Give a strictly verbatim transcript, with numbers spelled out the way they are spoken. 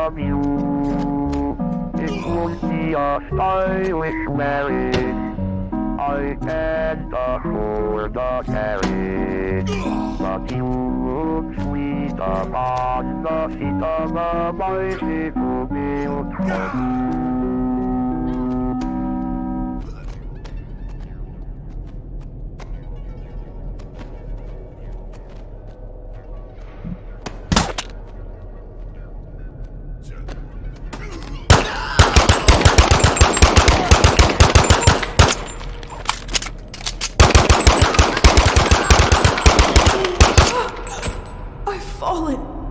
of you. It would be a stylish marriage. I can't afford a carriage, but you look sweet upon the seat of a bicycle built for you. Fallen.